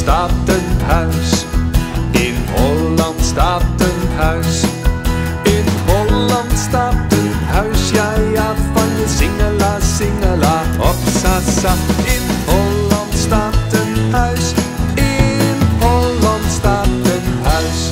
staat een huis. In Holland staat een huis. In Holland staat een huis, ja ja, van je singela, hopsasa. In Holland staat een huis. In Holland staat een huis.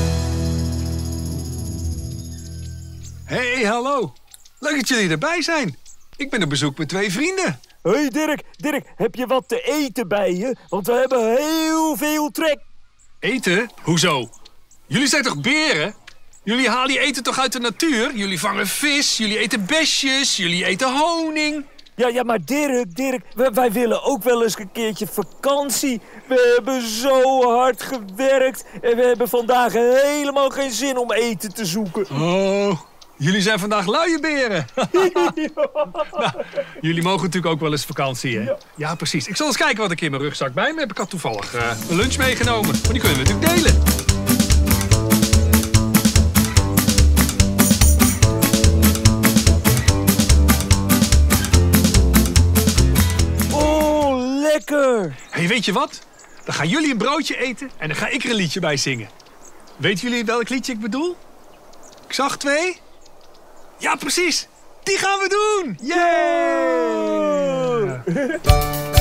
Hey, hallo. Leuk dat jullie erbij zijn. Ik ben op bezoek met 2 vrienden. Hé Dirk, heb je wat te eten bij je? Want we hebben heel veel trek. Eten? Hoezo? Jullie zijn toch beren? Jullie halen je eten toch uit de natuur? Jullie vangen vis, jullie eten besjes, jullie eten honing. Ja, maar Dirk, wij willen ook wel eens een keertje vakantie. We hebben zo hard gewerkt en we hebben vandaag helemaal geen zin om eten te zoeken. Oh, jullie zijn vandaag luie beren. Nou, jullie mogen natuurlijk ook wel eens vakantie, hè? Ja, precies. Ik zal eens kijken wat ik in mijn rugzak bij me heb. Ik had toevallig een lunch meegenomen, maar die kunnen we natuurlijk delen. Lekker! Hey, weet je wat? Dan gaan jullie een broodje eten en dan ga ik er een liedje bij zingen. Weten jullie welk liedje ik bedoel? Ik zag 2. Ja, precies. Die gaan we doen! Yeah!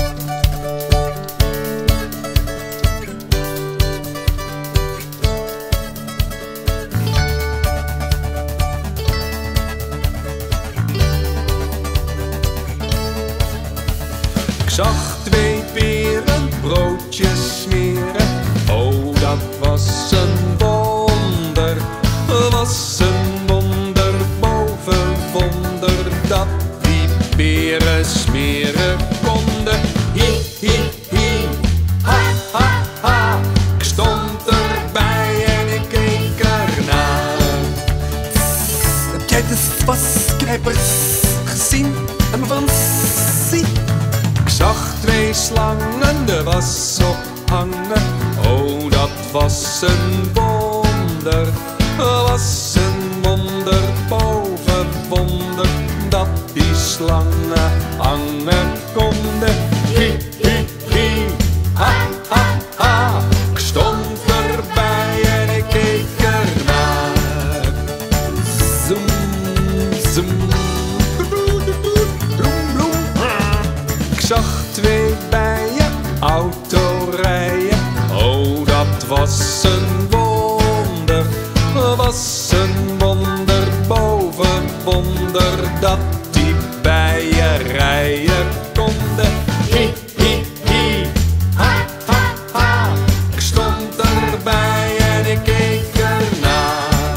Ik zag 2 peren broodjes smeren. Oh, dat was een wonder. Was een wonder boven wonder. Dat die peren smeren konden. Hi, hi, hi, ha, ha, ha. Ik stond erbij en ik keek ernaar. Heb jij de vasknijpers gezien? En me van zie? Ik zag 2 slangen de was ophangen. Oh, dat was een wonder. Was een wonder boven wonder. Dat die slangen hangen konden. Hi, hi, hi, ha, ha, ha. Ik stond erbij en ik keek ernaar. Zoom, zoom. Ik zag 2 bijen autorijden. Oh, dat was een wonder. Was een wonder boven wonder. Dat die bijen rijden konden. Hi, hi, hi, ha, ha, ha. Ik stond erbij en ik keek ernaar.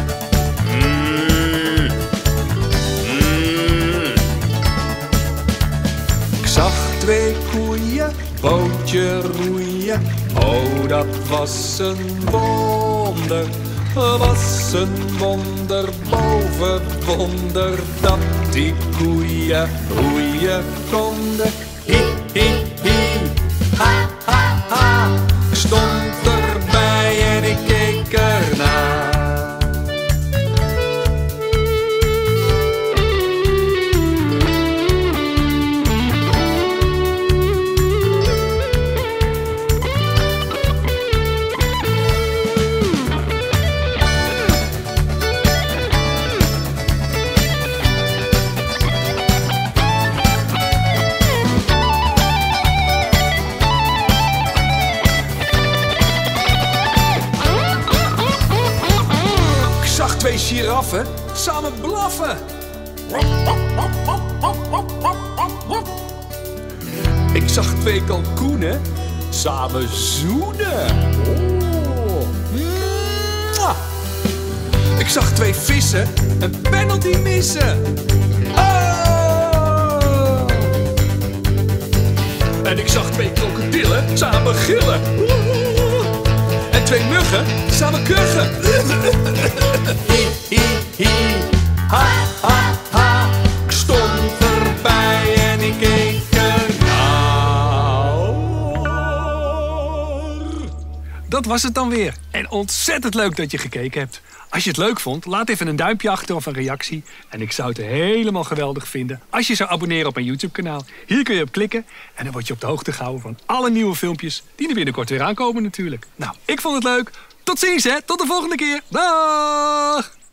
Ik zag 2 koeien, bootje roeien. Oh, dat was een wonder. Was een wonder boven wonder. Dat die koeien roeien konden. Hi, hi, hi, ha, ha, ha. Ik stond erbij en ik keek ernaar. Giraffen samen blaffen. Ik zag 2 kalkoenen samen zoenen. Oh. Ik zag 2 vissen een penalty missen. Oh. En ik zag 2 krokodillen samen gillen. En 2 muggen samen kuchen. Hi, hi, hi, ha, ha, ha. Ik stond erbij en ik keek ernaar. dat was het dan weer. En ontzettend leuk dat je gekeken hebt. Als je het leuk vond, laat even een duimpje achter of een reactie. En ik zou het helemaal geweldig vinden als je zou abonneren op mijn YouTube-kanaal. Hier kun je op klikken en dan word je op de hoogte gehouden van alle nieuwe filmpjes die er binnenkort weer aankomen natuurlijk. Nou, ik vond het leuk. Tot ziens hè, tot de volgende keer. Dag!